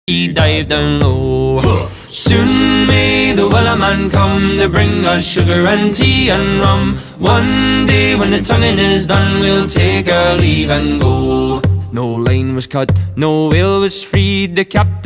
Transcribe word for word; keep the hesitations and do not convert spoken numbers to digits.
he dived down low. Soon may the wellerman come to bring us sugar and tea and rum. One day when the tonguing is done, we'll take our leave and go. No line was cut, no whale was freed, the captain